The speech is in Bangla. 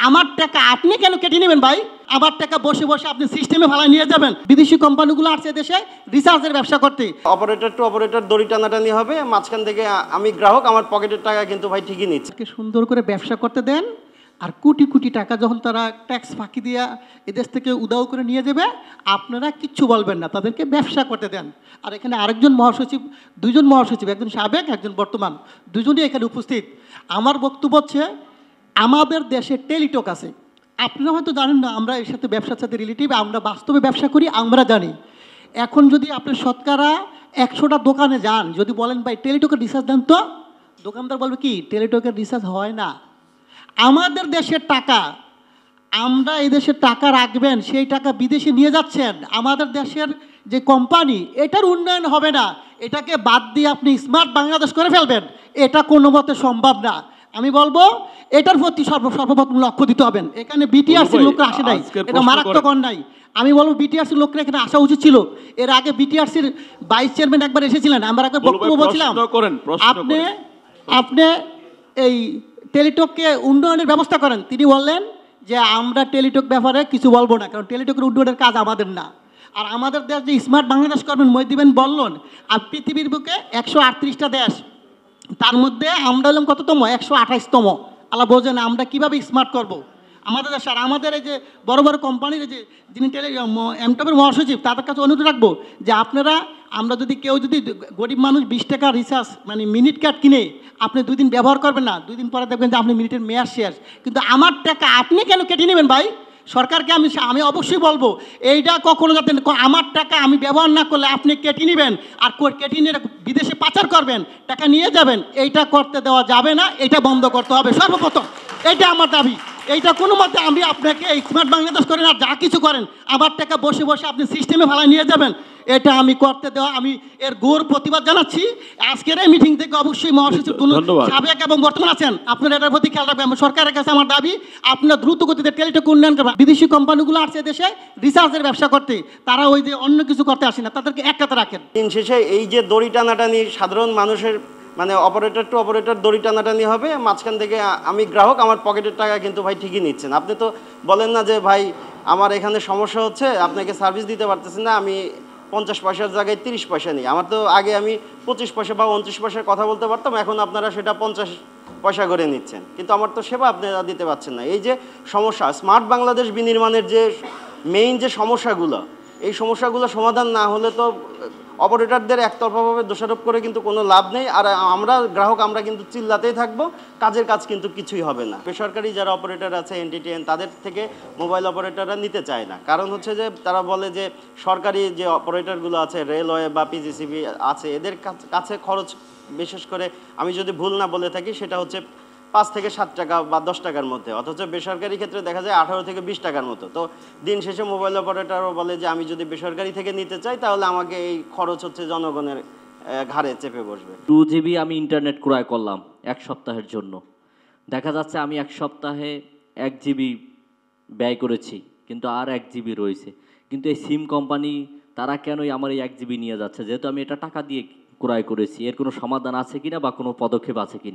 আমার টাকা আপনি কেন কেটে নেবেন ভাই? আমার টাকা বসে বসে আপনি সিস্টেমে ভাড়া নিয়ে যাবেন। বিদেশি কোম্পানিগুলো আসছে দেশে রিসার্চের ব্যবসা করতে। অপারেটর টু অপারেটর দড়ি টানাটানি হবে, মাঝখান থেকে আমি গ্রাহক, আমার পকেটের টাকা কিন্তু ভাই ঠিকই নিচ্ছে। সুন্দর করে ব্যবসা করতে দেন, আর কোটি কোটি টাকা যখন তারা ট্যাক্স ফাঁকি দিয়ে এদেশ থেকে উদাও করে নিয়ে যাবে, আপনারা কিচ্ছু বলবেন না, তাদেরকে ব্যবসা করতে দেন। আর এখানে আরেকজন মহাসচিব, দুইজন মহাসচিব, একজন সাবেক একজন বর্তমান, দুজনই এখানে উপস্থিত। আমার বক্তব্য হচ্ছে, আমাদের দেশে টেলিটক আছে, আপনারা হয়তো জানেন না, আমরা এর সাথে ব্যবসার সাথে রিলেটিভ, আমরা বাস্তবে ব্যবসা করি, আমরা জানি। এখন যদি আপনি শতকরা 100টা দোকানে যান, যদি বলেন ভাই টেলিটকের রিচার্জ দেন, তো দোকানদার বলবে কি টেলিটকের রিচার্জ হয় না। আমাদের দেশের টাকা, আমরা এই দেশের টাকা রাখবেন, সেই টাকা বিদেশে নিয়ে যাচ্ছেন। আমাদের দেশের যে কোম্পানি, এটার উন্নয়ন হবে না। এটাকে বাদ দিয়ে আপনি স্মার্ট বাংলাদেশ করে ফেলবেন, এটা কোনো মতে সম্ভব না। আমি বলবো এটার প্রতি সর্বপ্রথম লক্ষ্য দিতে হবে। এখানে বিটিআরসির লোকরা আসে নাই, এটা মারাত্মক অন্যায়। আমি বলবো বিটিআরসির লোকরা এখানে আসা উচিত ছিল। এর আগে বিটিআরসির ভাইস চেয়ারম্যান একবার এসেছিলেন, আমরা একবার বক্তব্য বলছিলাম, আপনি এই টেলিটককে উন্নয়নের ব্যবস্থা করেন। তিনি বললেন যে আমরা টেলিটক ব্যাপারে কিছু বলবো না, কারণ টেলিটকের উন্নয়নের কাজ আমাদের না। আর আমাদের দেশ যে স্মার্ট বাংলাদেশ করবেন মহিদিবেন বললেন, আর পৃথিবীর বুকে 138টা দেশ, তার মধ্যে আমরা হলাম কততম? 128তম। আল্লাহ বোঝেন আমরা কীভাবে স্মার্ট করব আমাদের দেশ। আর আমাদের এই যে বড় বড় কোম্পানির যে যিনি এমটপের মহাসচিব, তাদের কাছে অনুরোধ রাখবো যে আপনারা, আমরা যদি কেউ যদি গরিব মানুষ 20 টাকা রিচার্জ মানে মিনিট কার্ড কিনে, আপনি 2 দিন ব্যবহার করবেন না, 2 দিন পরে দেখবেন যে আপনি মিনিটের মেয়াদ শেষ। কিন্তু আমার টাকা আপনি কেন কেটে নেবেন ভাই? সরকারকে আমি অবশ্যই বলবো, এইটা কখনো যাতে আমার টাকা আমি ব্যবহার না করলে আপনি কেটে নেবেন, আর কেটে নিয়ে বিদেশে পাচার করবেন, টাকা নিয়ে যাবেন, এইটা করতে দেওয়া যাবে না। এটা বন্ধ করতে হবে সর্বপ্রথম, এটা আমার দাবি। এইটা কোনো মতে আমি আপনাকে স্মার্ট বাংলাদেশ করেন আর যা কিছু করেন, আমার টাকা বসে বসে আপনি সিস্টেমে ভাড়া নিয়ে যাবেন, এটা আমি করতে দেওয়া, আমি এর ঘোর প্রতিবাদ জানাচ্ছি। আজকের এই মিটিং থেকে অবশ্যই মহাসচিব সাবেক এবং বর্তমান আছেন, আপনারা এটার প্রতি খেয়াল রাখবেন। সরকারের কাছে আমার দাবি, আপনার দ্রুত গতিতে টেলিটক উন্নয়ন করবেন। বিদেশি কোম্পানিগুলো আসছে দেশে রিসার্চের ব্যবসা করতে, তারা ওই যে অন্য কিছু করতে আসে না, তাদেরকে এক কাতে রাখেন। দিন শেষে এই যে দড়ি টানাটানি, সাধারণ মানুষের মানে অপারেটর টু অপারেটর দড়ি টানাটানি হবে, মাঝখান থেকে আমি গ্রাহক, আমার পকেটের টাকা কিন্তু ভাই ঠিকই নিচ্ছেন। আপনি তো বলেন না যে ভাই আমার এখানে সমস্যা হচ্ছে, আপনাকে সার্ভিস দিতে পারতেছেন না, আমি 50 পয়সার জায়গায় 30 পয়সা নিই। আমার তো আগে আমি 25 পয়সা বা 29 পয়সার কথা বলতে পারতাম, এখন আপনারা সেটা 50 পয়সা করে নিচ্ছেন, কিন্তু আমার তো সেবা আপনারা দিতে পারছেন না। এই যে সমস্যা, স্মার্ট বাংলাদেশ বিনির্মাণের যে মেইন যে সমস্যাগুলো, এই সমস্যাগুলো সমাধান না হলে তো অপারেটরদের একতরফাভাবে দোষারোপ করে কিন্তু কোনো লাভ নেই। আর আমরা গ্রাহক, আমরা কিন্তু চিল্লাতেই থাকবো, কাজের কাজ কিন্তু কিছুই হবে না। বেসরকারি যারা অপারেটর আছে এনটিটিএন, তাদের থেকে মোবাইল অপারেটররা নিতে চায় না। কারণ হচ্ছে যে তারা বলে যে সরকারি যে অপারেটরগুলো আছে, রেলওয়ে বা পিজিসিবি আছে, এদের কাছে খরচ, বিশেষ করে আমি যদি ভুল না বলে থাকি, সেটা হচ্ছে 5 থেকে 7 টাকা বা 10 টাকার মধ্যে, অথচ বেসরকারি ক্ষেত্রে দেখা যায় 18 থেকে 20 টাকার মতো। তো দিন শেষে মোবাইল অপারেটরও বলে যে আমি যদি বেসরকারি থেকে নিতে চাই, তাহলে আমাকে এই খরচ হচ্ছে জনগণের ঘাড়ে চেপে বসবে। 2 GB আমি ইন্টারনেট ক্রয় করলাম 1 সপ্তাহের জন্য, দেখা যাচ্ছে আমি 1 সপ্তাহে 1 GB ব্যয় করেছি, কিন্তু আর 1 GB রয়েছে। কিন্তু এই সিম কোম্পানি তারা কেনই আমার এই 1 GB নিয়ে যাচ্ছে, যেহেতু আমি এটা টাকা দিয়ে ক্রয় করেছি? এর কোনো সমাধান আছে কিনা বা কোনো পদক্ষেপ আছে কিনা?